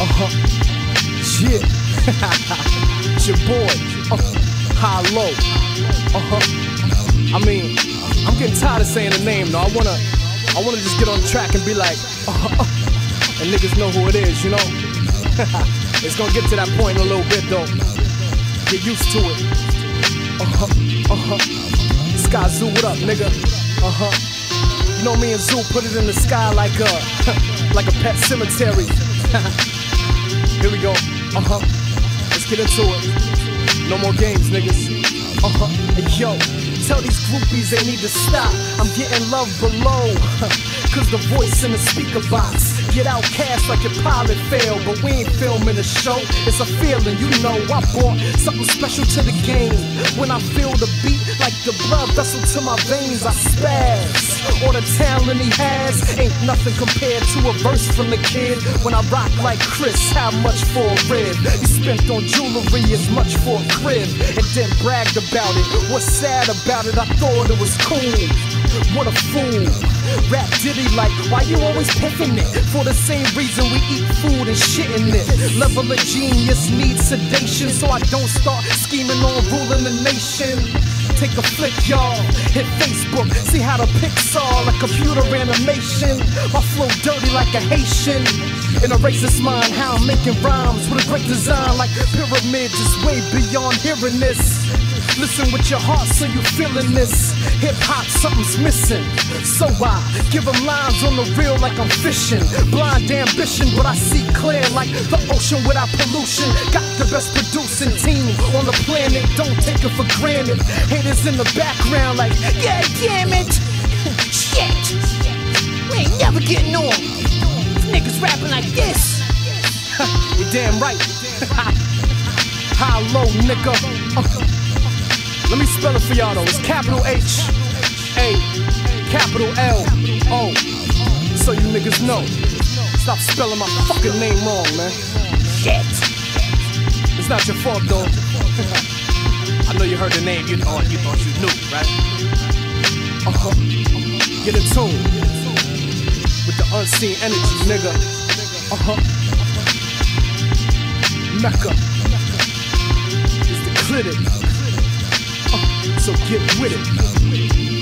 Yeah. It's your boy, HaLo. I mean, I'm getting tired of saying the name though. I wanna just get on the track and be like, and niggas know who it is, you know? It's gonna get to that point in a little bit though. Get used to it. Sky Zoo, what up, nigga? You know me and Zoo put it in the sky like like a pet cemetery. Here we go. Let's get into it. No more games, niggas. Hey, yo, tell these groupies they need to stop. I'm getting love below. Cause the voice in the speaker box get outcast like your pilot failed. But we ain't filming a show, it's a feeling, you know. I brought something special to the game. When I feel the beat like the blood vessel to my veins, I spaz. All the talent he has ain't nothing compared to a verse from the kid. When I rock like Chris, how much for a rib? You spent on jewelry as much for a crib and then bragged about it. What's sad about it, I thought it was cool. What a fool. Rap Diddy like, why you always pimping it? For the same reason we eat food and shit in it. Level of genius needs sedation, so I don't start scheming on ruling the nation. Take a flick, y'all, hit Facebook, see how the Pixar, like computer animation. My flow dirty like a Haitian. In a racist mind, how I'm making rhymes with a great design like pyramids is way beyond hearing this. Listen with your heart so you feeling this. Hip-hop, something's missing. So I give them lines on the real like I'm fishing. Blind ambition, but I see clear like the ocean without pollution. Got the best producing team on the planet, don't take it for granted. Haters in the background like, yeah, damn it. Shit, we ain't never getting on. These niggas rapping like this. You're damn right. HaLo, nigga. Let me spell it for y'all though. It's capital H, A, capital L, O. So you niggas know. Stop spelling my fucking name wrong, man. Shit. It's not your fault though. I know you heard the name, you thought you knew, right? Get in tune with the unseen energy, nigga. Mecca is the clinic. So get with it.